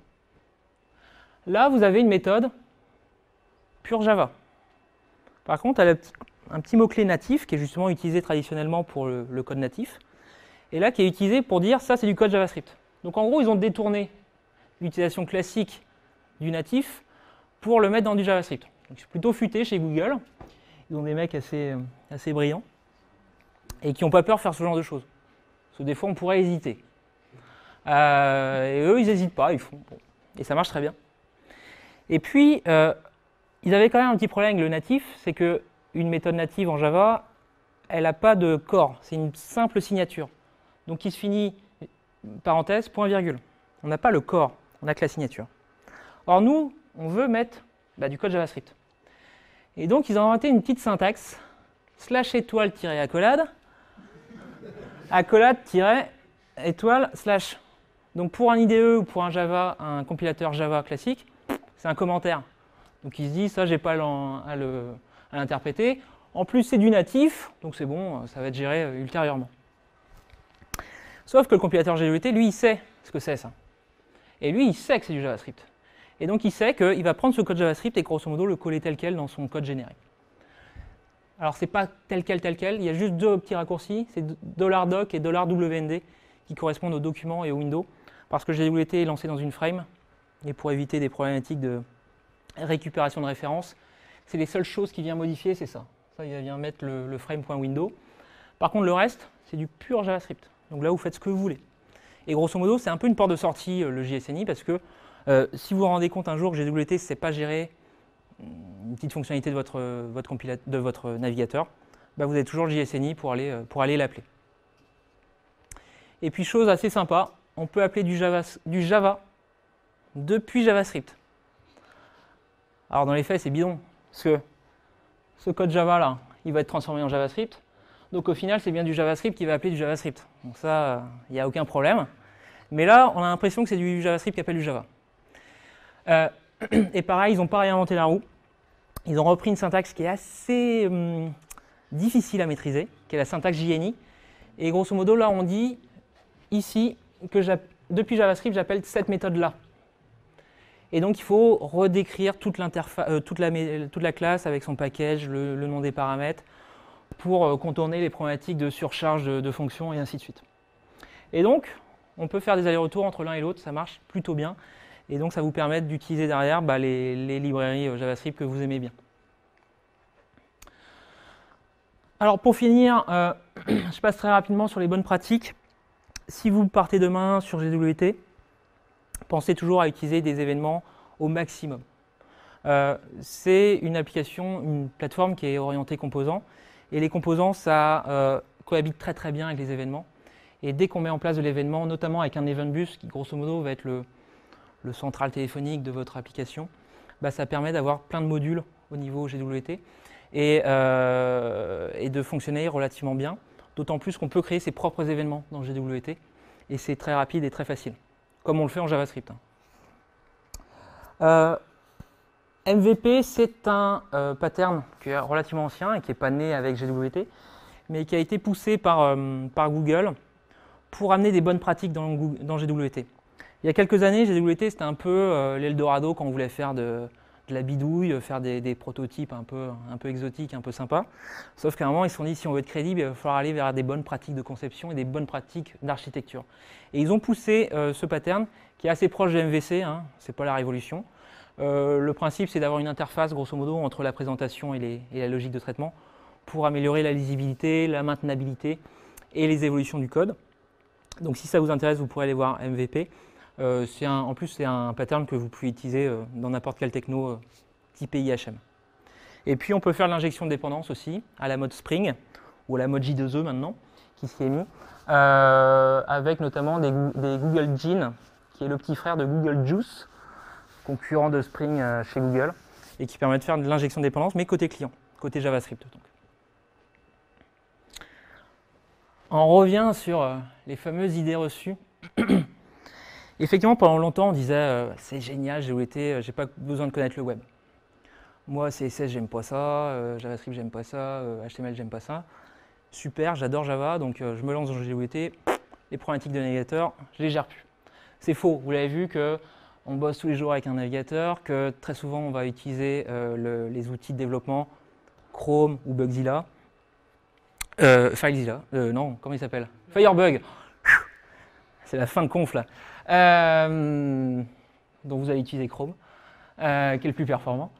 Là vous avez une méthode pure Java. Par contre, elle a un petit mot-clé natif qui est justement utilisé traditionnellement pour le, le code natif, et là qui est utilisé pour dire ça c'est du code JavaScript. Donc en gros ils ont détourné l'utilisation classique du natif pour le mettre dans du JavaScript. C'est plutôt futé chez Google. Ils ont des mecs assez, assez brillants et qui n'ont pas peur de faire ce genre de choses. Parce que des fois, on pourrait hésiter. Euh, et eux, ils n'hésitent pas, ils font. Bon. Et ça marche très bien. Et puis, euh, ils avaient quand même un petit problème avec le natif, c'est qu'une méthode native en Java, elle n'a pas de corps, c'est une simple signature. Donc, qui se finit, parenthèse, point virgule. On n'a pas le corps, on n'a que la signature. Or, nous, on veut mettre bah, du code JavaScript. Et donc, ils ont inventé une petite syntaxe, slash étoile tiré accolade, accolade tiré étoile slash. Donc, pour un I D E ou pour un Java, un compilateur Java classique, c'est un commentaire. Donc, il se dit, ça, j'ai pas à l'interpréter. En plus, c'est du natif, donc c'est bon, ça va être géré euh, ultérieurement. Sauf que le compilateur G W T, lui, il sait ce que c'est ça. Et lui, il sait que c'est du JavaScript. Et donc, il sait qu'il va prendre ce code JavaScript et grosso modo le coller tel quel dans son code générique. Alors, ce n'est pas tel quel, tel quel. Il y a juste deux petits raccourcis. C'est $doc et $W N D qui correspondent aux documents et aux windows. Parce que G W T est lancé dans une frame. Et pour éviter des problématiques de récupération de références, c'est les seules choses qu'il vient modifier, c'est ça. Ça, il vient mettre le, le frame.window. Par contre, le reste, c'est du pur JavaScript. Donc là, vous faites ce que vous voulez. Et grosso modo, c'est un peu une porte de sortie, le J S N I, parce que Euh, si vous vous rendez compte un jour que G W T ne sait pas gérer une petite fonctionnalité de votre, votre, de votre navigateur, bah vous avez toujours le J S N I pour aller, pour aller l'appeler. Et puis chose assez sympa, on peut appeler du Java, du Java depuis JavaScript. Alors dans les faits c'est bidon, parce que ce code Java là, il va être transformé en JavaScript, donc au final c'est bien du JavaScript qui va appeler du JavaScript. Donc ça, il n'y a aucun problème. Mais là, on a l'impression que c'est du JavaScript qui appelle du Java. Euh, et pareil, ils n'ont pas réinventé la roue. Ils ont repris une syntaxe qui est assez hum, difficile à maîtriser, qui est la syntaxe J N I. Et grosso modo, là, on dit ici que depuis JavaScript, j'appelle cette méthode-là. Et donc, il faut redécrire toute, euh, toute, la, toute la classe avec son package, le, le nom des paramètres, pour euh, contourner les problématiques de surcharge de, de fonctions et ainsi de suite. Et donc, on peut faire des allers-retours entre l'un et l'autre, ça marche plutôt bien. Et donc, ça vous permet d'utiliser derrière bah, les, les librairies JavaScript que vous aimez bien. Alors, pour finir, euh, je passe très rapidement sur les bonnes pratiques. Si vous partez demain sur G W T, pensez toujours à utiliser des événements au maximum. Euh, c'est une application, une plateforme qui est orientée composants. Et les composants, ça euh, cohabite très très bien avec les événements. Et dès qu'on met en place de l'événement, notamment avec un event bus, qui grosso modo va être le, le central téléphonique de votre application, bah, ça permet d'avoir plein de modules au niveau G W T et, euh, et de fonctionner relativement bien. D'autant plus qu'on peut créer ses propres événements dans G W T et c'est très rapide et très facile, comme on le fait en JavaScript. Euh, M V P, c'est un euh, pattern qui est relativement ancien et qui n'est pas né avec G W T, mais qui a été poussé par, euh, par Google pour amener des bonnes pratiques dans, dans G W T. Il y a quelques années, G W T, c'était un peu euh, l'Eldorado quand on voulait faire de, de la bidouille, faire des, des prototypes un peu, un peu exotiques, un peu sympas. Sauf qu'à un moment, ils se sont dit, si on veut être crédible, il va falloir aller vers des bonnes pratiques de conception et des bonnes pratiques d'architecture. Et ils ont poussé euh, ce pattern qui est assez proche de M V C, hein, c'est pas la révolution. Euh, le principe, c'est d'avoir une interface, grosso modo, entre la présentation et, les, et la logique de traitement pour améliorer la lisibilité, la maintenabilité et les évolutions du code. Donc si ça vous intéresse, vous pourrez aller voir M V P. Euh, un, en plus, c'est un pattern que vous pouvez utiliser euh, dans n'importe quelle techno euh, type I H M. Et puis, on peut faire l'injection de dépendance aussi, à la mode Spring, ou à la mode J deux E maintenant, qui s'y est mis, euh, avec notamment des, des Google Gene, qui est le petit frère de Google Juice, concurrent de Spring euh, chez Google, et qui permet de faire de l'injection de dépendance, mais côté client, côté JavaScript. Donc. On revient sur euh, les fameuses idées reçues. Effectivement, pendant longtemps, on disait euh, c'est génial, G W T, euh, j'ai pas besoin de connaître le web. Moi, C S S, j'aime pas ça, euh, JavaScript, j'aime pas ça, euh, H T M L, j'aime pas ça. Super, j'adore Java, donc euh, je me lance dans G W T. Les problématiques de navigateur, je les gère plus. C'est faux, vous l'avez vu que on bosse tous les jours avec un navigateur, que très souvent on va utiliser euh, le, les outils de développement Chrome ou Bugzilla. Euh, FileZilla, euh, non, comment il s'appelle? Firebug. C'est la fin de conf là. Euh, donc vous allez utiliser Chrome, euh, qui est le plus performant.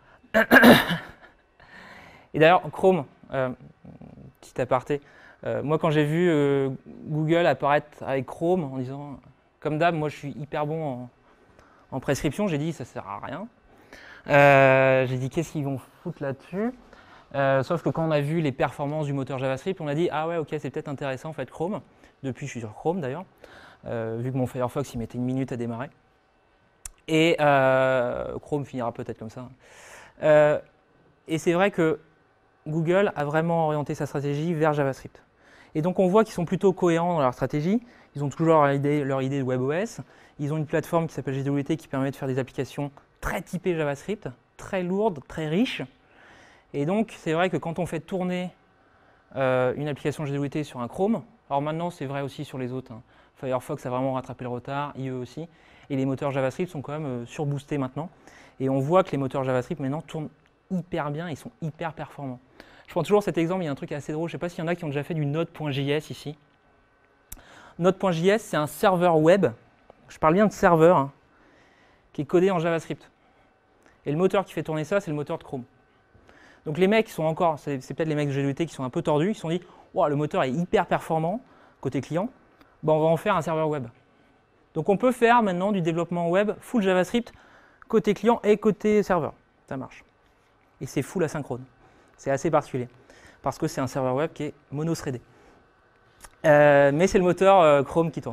Et d'ailleurs, Chrome, euh, petit aparté, euh, moi quand j'ai vu euh, Google apparaître avec Chrome en disant, comme d'hab, moi je suis hyper bon en, en prescription, j'ai dit ça sert à rien. Euh, j'ai dit qu'est-ce qu'ils vont foutre là-dessus? Euh, sauf que quand on a vu les performances du moteur JavaScript, on a dit ah ouais ok c'est peut-être intéressant en fait Chrome. Depuis je suis sur Chrome d'ailleurs, euh, vu que mon Firefox il mettait une minute à démarrer. Et euh, Chrome finira peut-être comme ça. Euh, et c'est vrai que Google a vraiment orienté sa stratégie vers JavaScript. Et donc on voit qu'ils sont plutôt cohérents dans leur stratégie. Ils ont toujours leur idée, leur idée de WebOS. Ils ont une plateforme qui s'appelle G W T qui permet de faire des applications très typées JavaScript, très lourdes, très riches. Et donc, c'est vrai que quand on fait tourner euh, une application G W T sur un Chrome, alors maintenant, c'est vrai aussi sur les autres. Hein. Firefox a vraiment rattrapé le retard, I E aussi. Et les moteurs JavaScript sont quand même euh, surboostés maintenant. Et on voit que les moteurs JavaScript maintenant tournent hyper bien, ils sont hyper performants. Je prends toujours cet exemple, il y a un truc assez drôle. Je ne sais pas s'il y en a qui ont déjà fait du Node.js ici. Node.js, c'est un serveur web. Je parle bien de serveur, hein, qui est codé en JavaScript. Et le moteur qui fait tourner ça, c'est le moteur de Chrome. Donc les mecs qui sont encore, c'est peut-être les mecs de G W T qui sont un peu tordus, ils se sont dit wow, le moteur est hyper performant côté client, ben, on va en faire un serveur web. Donc on peut faire maintenant du développement web full JavaScript côté client et côté serveur. Ça marche. Et c'est full asynchrone. C'est assez particulier parce que c'est un serveur web qui est mono-threadé. Euh, mais c'est le moteur euh, Chrome qui tourne.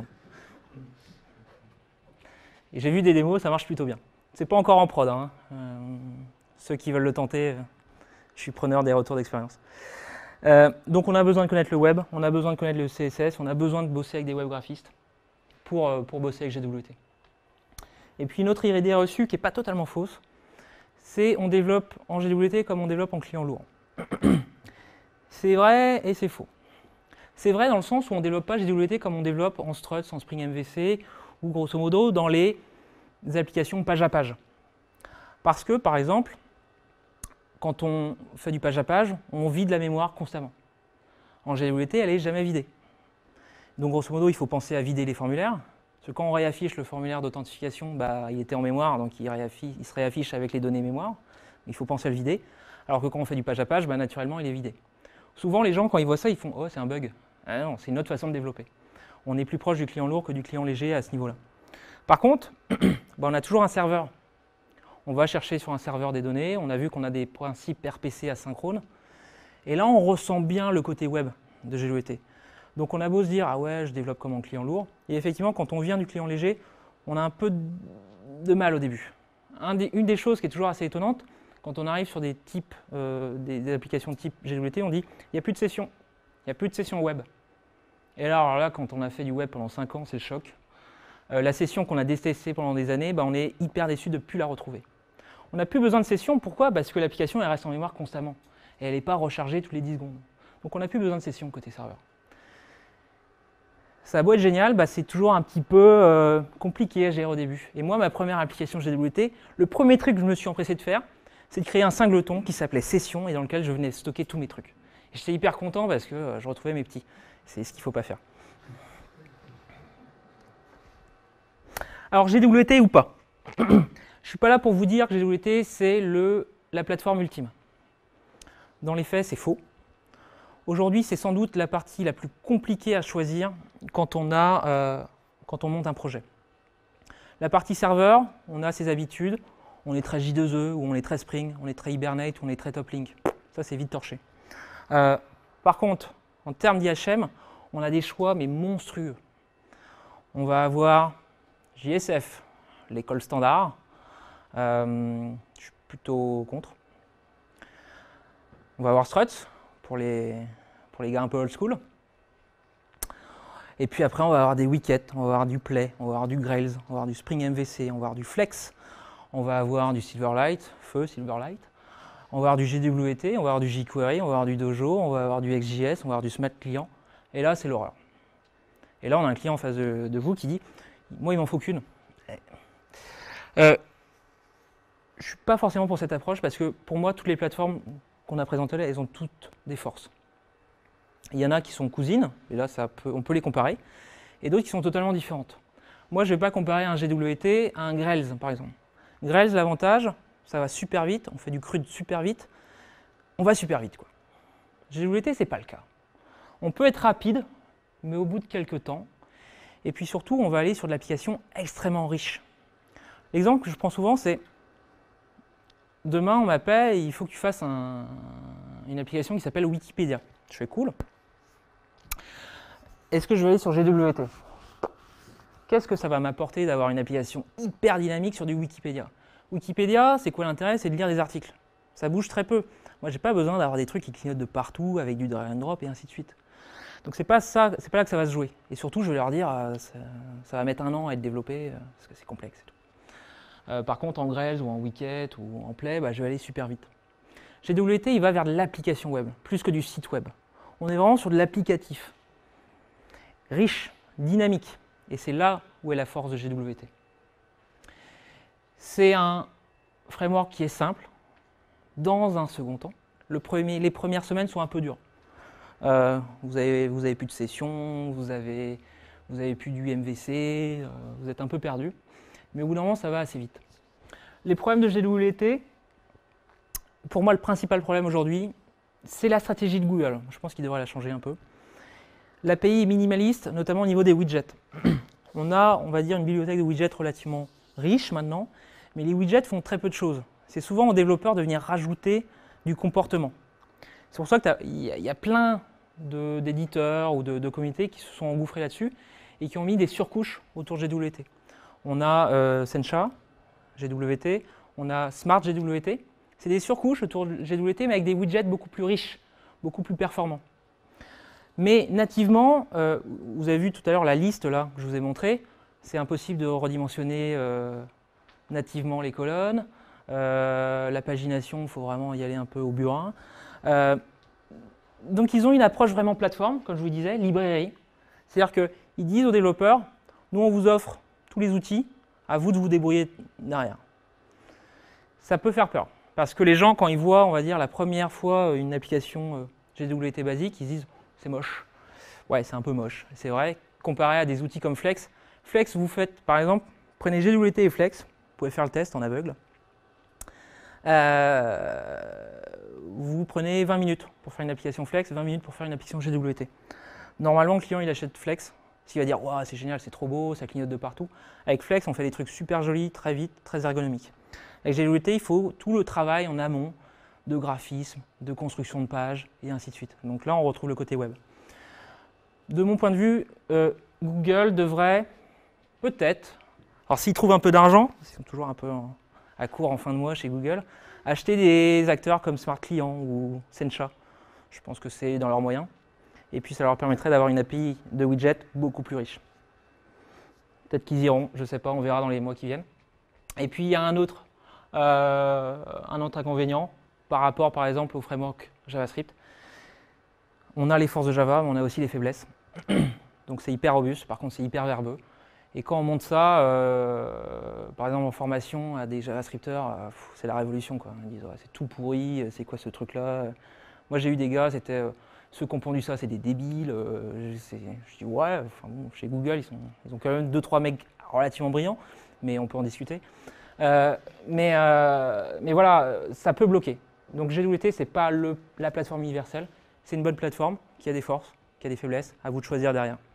Et j'ai vu des démos, ça marche plutôt bien. C'est pas encore en prod. Hein. Euh, ceux qui veulent le tenter, euh, je suis preneur des retours d'expérience. Euh, donc on a besoin de connaître le web, on a besoin de connaître le C S S, on a besoin de bosser avec des web graphistes pour, euh, pour bosser avec G W T. Et puis une autre idée reçue qui n'est pas totalement fausse, c'est on développe en G W T comme on développe en client lourd. C'est vrai et c'est faux. C'est vrai dans le sens où on ne développe pas G W T comme on développe en Struts, en Spring M V C, ou grosso modo dans les applications page à page. Parce que, par exemple, quand on fait du page à page, on vide la mémoire constamment. En G W T, elle n'est jamais vidée. Donc, grosso modo, il faut penser à vider les formulaires. Parce que quand on réaffiche le formulaire d'authentification, bah, il était en mémoire, donc il, réaffiche, il se réaffiche avec les données mémoire. Il faut penser à le vider. Alors que quand on fait du page à page, bah, naturellement, il est vidé. Souvent, les gens, quand ils voient ça, ils font « Oh, c'est un bug ». Ah non, c'est une autre façon de développer. On est plus proche du client lourd que du client léger à ce niveau-là. Par contre, bah, on a toujours un serveur. On va chercher sur un serveur des données. On a vu qu'on a des principes R P C asynchrones. Et là, on ressent bien le côté web de G W T. Donc, on a beau se dire « Ah ouais, je développe comme en client lourd ». Et effectivement, quand on vient du client léger, on a un peu de mal au début. Un des, une des choses qui est toujours assez étonnante, quand on arrive sur des types, euh, des, des applications type G W T, on dit il n'y a plus de session, il n'y a plus de session web. Et là, alors là, quand on a fait du web pendant cinq ans, c'est le choc. Euh, la session qu'on a détestée pendant des années, bah, on est hyper déçu de ne plus la retrouver. On n'a plus besoin de session, pourquoi? Parce que l'application elle reste en mémoire constamment. Et elle n'est pas rechargée toutes les dix secondes. Donc on n'a plus besoin de session côté serveur. Ça a beau être génial, bah, c'est toujours un petit peu euh, compliqué à gérer au début. Et moi, ma première application G W T, le premier truc que je me suis empressé de faire, c'est de créer un singleton qui s'appelait Session et dans lequel je venais stocker tous mes trucs. Et j'étais hyper content parce que euh, je retrouvais mes petits. C'est ce qu'il ne faut pas faire. Alors G W T ou pas? Je ne suis pas là pour vous dire que G W T c'est la plateforme ultime. Dans les faits, c'est faux. Aujourd'hui, c'est sans doute la partie la plus compliquée à choisir quand on, a, euh, quand on monte un projet. La partie serveur, on a ses habitudes. On est très J deux E, ou on est très Spring, on est très Hibernate, ou on est très Toplink. Ça, c'est vite torché. Euh, par contre, en termes d'I H M, on a des choix mais monstrueux. On va avoir J S F, l'école standard. Euh, je suis plutôt contre. On va avoir Struts pour les, pour les gars un peu old school. Et puis après, on va avoir des Wickets, on va avoir du Play, on va avoir du Grails, on va avoir du Spring M V C, on va avoir du Flex, on va avoir du Silverlight, Feu, Silverlight. On va avoir du G W T, on va avoir du jQuery, on va avoir du Dojo, on va avoir du X J S, on va avoir du Smart Client. Et là, c'est l'horreur. Et là, on a un client en face de, de vous qui dit « Moi, il m'en faut qu'une. Euh, » Je ne suis pas forcément pour cette approche parce que pour moi, toutes les plateformes qu'on a présentées là, elles ont toutes des forces. Il y en a qui sont cousines, et là, ça peut, on peut les comparer, et d'autres qui sont totalement différentes. Moi, je ne vais pas comparer un G W T à un Grails, par exemple. Grails, l'avantage, ça va super vite, on fait du crude super vite, on va super vite, quoi. G W T, ce n'est pas le cas. On peut être rapide, mais au bout de quelques temps. Et puis surtout, on va aller sur de l'application extrêmement riche. L'exemple que je prends souvent, c'est demain, on m'appelle et il faut que tu fasses un, une application qui s'appelle Wikipédia. Je fais cool. Est-ce que je vais aller sur G W T? Qu'est-ce que ça va m'apporter d'avoir une application hyper dynamique sur du Wikipédia? Wikipédia, c'est quoi l'intérêt? C'est de lire des articles. Ça bouge très peu. Moi, j'ai pas besoin d'avoir des trucs qui clignotent de partout avec du drag and drop et ainsi de suite. Donc c'est pas ça, c'est pas là que ça va se jouer. Et surtout, je vais leur dire, euh, ça, ça va mettre un an à être développé euh, parce que c'est complexe et tout. Euh, par contre, en Grails ou en Wicket ou en Play, bah, je vais aller super vite. G W T, il va vers de l'application web, plus que du site web. On est vraiment sur de l'applicatif. Riche, dynamique. Et c'est là où est la force de G W T. C'est un framework qui est simple. Dans un second temps, le premier, les premières semaines sont un peu dures. Euh, vous avez, vous avez plus de sessions, vous avez, vous avez plus du M V C, euh, vous êtes un peu perdu. Mais au bout d'un moment, ça va assez vite. Les problèmes de G W T, pour moi, le principal problème aujourd'hui, c'est la stratégie de Google. Je pense qu'il devrait la changer un peu. L'A P I est minimaliste, notamment au niveau des widgets. On a, on va dire, une bibliothèque de widgets relativement riche maintenant, mais les widgets font très peu de choses. C'est souvent aux développeurs de venir rajouter du comportement. C'est pour ça qu'il y, y a plein d'éditeurs ou de, de communautés qui se sont engouffrés là-dessus et qui ont mis des surcouches autour de G W T. On a euh, Sencha, G W T, on a Smart G W T. C'est des surcouches autour de G W T, mais avec des widgets beaucoup plus riches, beaucoup plus performants. Mais nativement, euh, vous avez vu tout à l'heure la liste là, que je vous ai montrée, c'est impossible de redimensionner euh, nativement les colonnes. Euh, la pagination, il faut vraiment y aller un peu au burin. Euh, donc ils ont une approche vraiment plateforme, comme je vous disais, librairie. C'est-à-dire qu'ils disent aux développeurs, nous on vous offre tous les outils, à vous de vous débrouiller derrière. Ça peut faire peur, parce que les gens, quand ils voient, on va dire, la première fois une application G W T basique, ils se disent, c'est moche. Ouais, c'est un peu moche, c'est vrai. Comparé à des outils comme Flex, Flex, vous faites, par exemple, prenez G W T et Flex, vous pouvez faire le test en aveugle. Euh, vous prenez vingt minutes pour faire une application Flex, vingt minutes pour faire une application G W T. Normalement, le client, il achète Flex, s'il va dire wow, « c'est génial, c'est trop beau, ça clignote de partout ». Avec Flex, on fait des trucs super jolis, très vite, très ergonomiques. Avec G W T, il faut tout le travail en amont de graphisme, de construction de pages, et ainsi de suite. Donc là, on retrouve le côté web. De mon point de vue, euh, Google devrait peut-être, alors s'ils trouvent un peu d'argent, ils sont toujours un peu en, à court en fin de mois chez Google, acheter des acteurs comme Smart Client ou Sencha. Je pense que c'est dans leurs moyens. Et puis ça leur permettrait d'avoir une A P I de widget beaucoup plus riche. Peut-être qu'ils iront, je ne sais pas, on verra dans les mois qui viennent. Et puis il y a un autre, euh, un autre inconvénient par rapport par exemple au framework JavaScript. On a les forces de Java, mais on a aussi les faiblesses. Donc c'est hyper robuste, par contre c'est hyper verbeux. Et quand on monte ça, euh, par exemple en formation à des JavaScripteurs, euh, c'est la révolution, quoi. Ils disent ouais, c'est tout pourri, c'est quoi ce truc-là? Moi j'ai eu des gars, c'était euh, ceux qui ont pondu ça, c'est des débiles. Euh, je dis ouais, enfin, bon, chez Google ils, sont, ils ont quand même deux trois mecs relativement brillants, mais on peut en discuter. Euh, mais, euh, mais voilà, ça peut bloquer. Donc G W T c'est pas le, la plateforme universelle, c'est une bonne plateforme qui a des forces, qui a des faiblesses, à vous de choisir derrière.